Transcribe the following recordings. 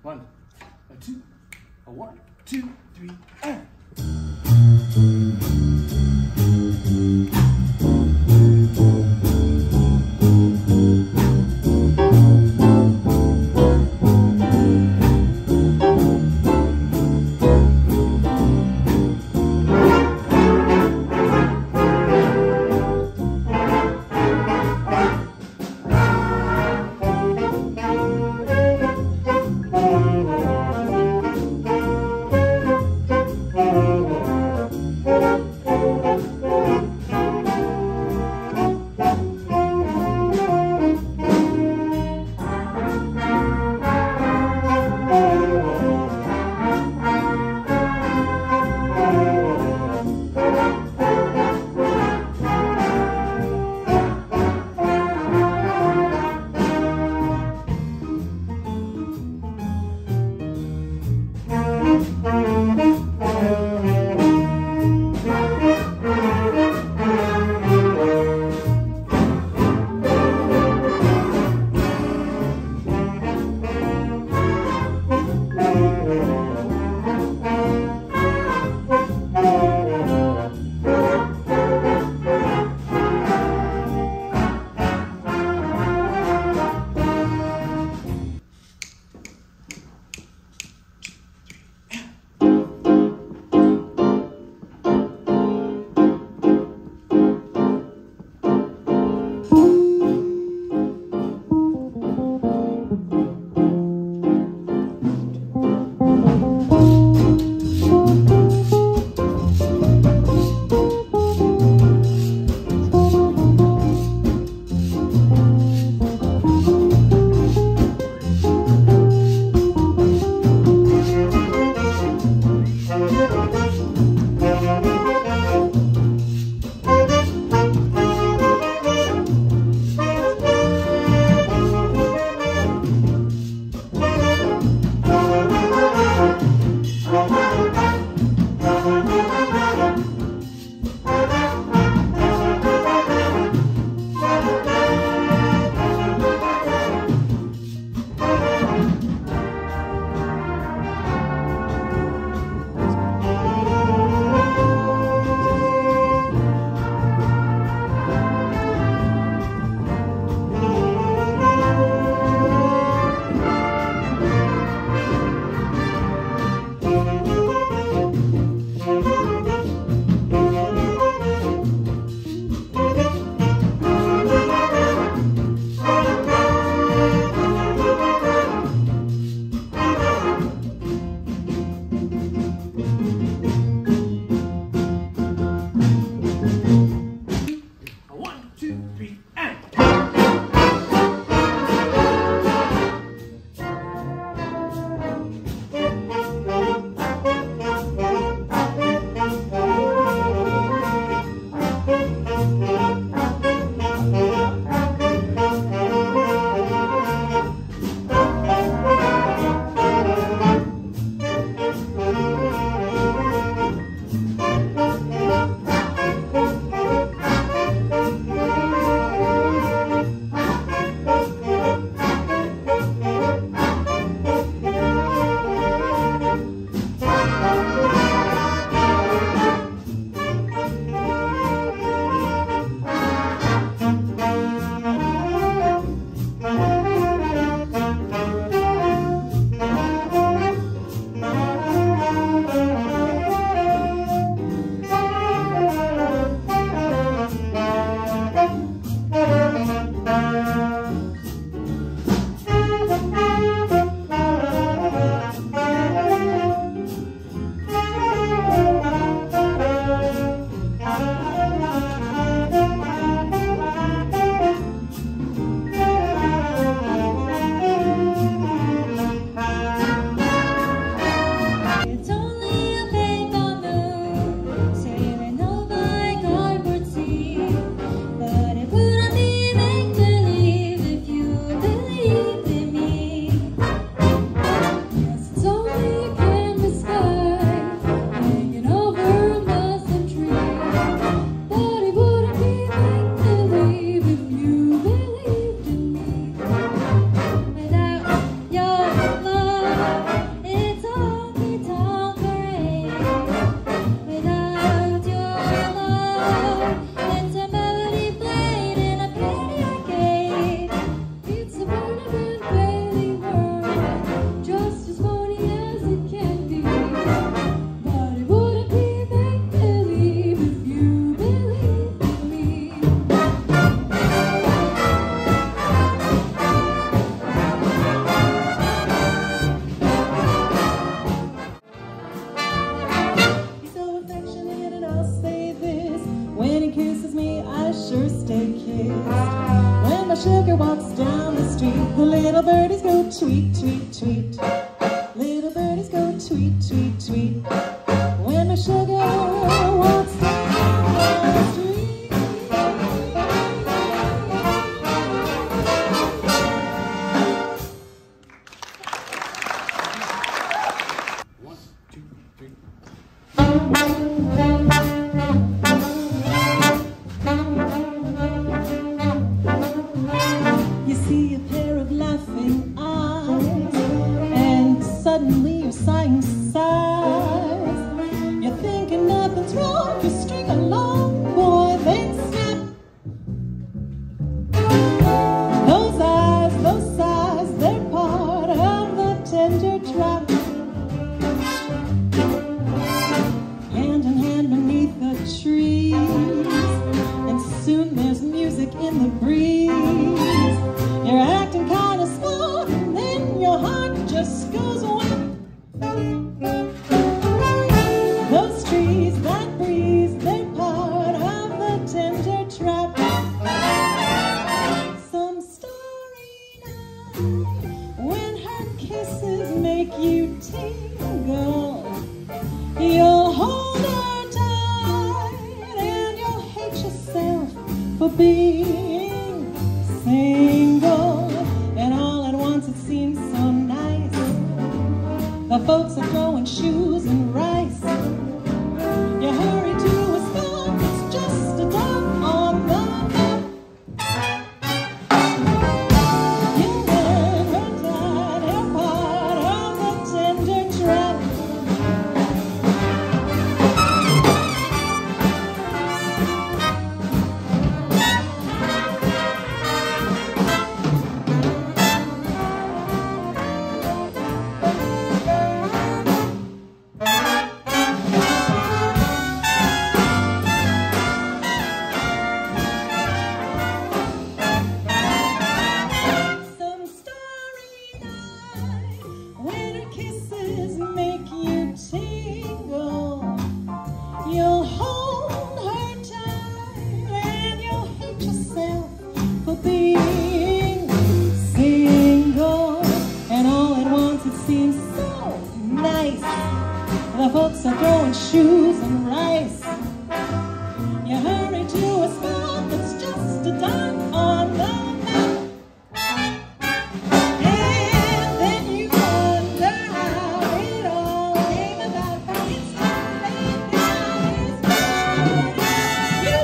One, a two, a 1, 2, 3, and. tweet, tweet, tweet. Little birdies go tweet, tweet, tweet. When my sugar walks down the street. One, two, three. You see a pair of laughing eyes, and suddenly you're sighing sighs. You're thinking nothing's wrong, you string along, boy, then snap. Those eyes, they're part of the tender trap. Hand in hand beneath the trees, and soon there's music in the breeze. You're acting kind of smart, and then your heart just goes whack. Those trees, that breeze, they're part of the tender trap. Some starry night, when her kisses make you tingle, you'll hold her tight, and you'll hate yourself for being single. And all at once it seems so nice. The folks are throwing shoes and rice. You hurry to a stop, it's just a dot on the map. You never died, you're part of the tender trap. You'll hold her tight, and you'll hate yourself for being single. And all at once it seems so nice. The folks are throwing shoes and rice. You hurry to a spot that's just a dot on the map. And then you wonder how it all came about. It's not late now, it's morning. You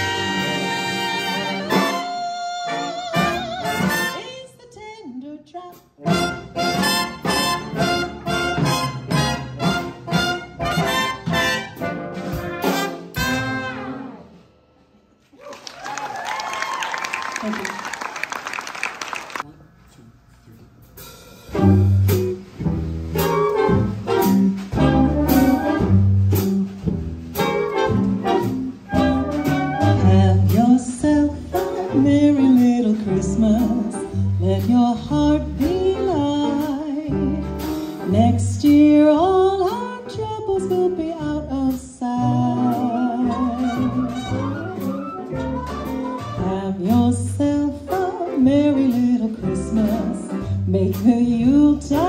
find it's the tender trap. Thank you. Have yourself a merry little Christmas. Let your heart be light. Next year all our troubles will be out of sight. Have yourself a merry little Christmas. Make the Yuletide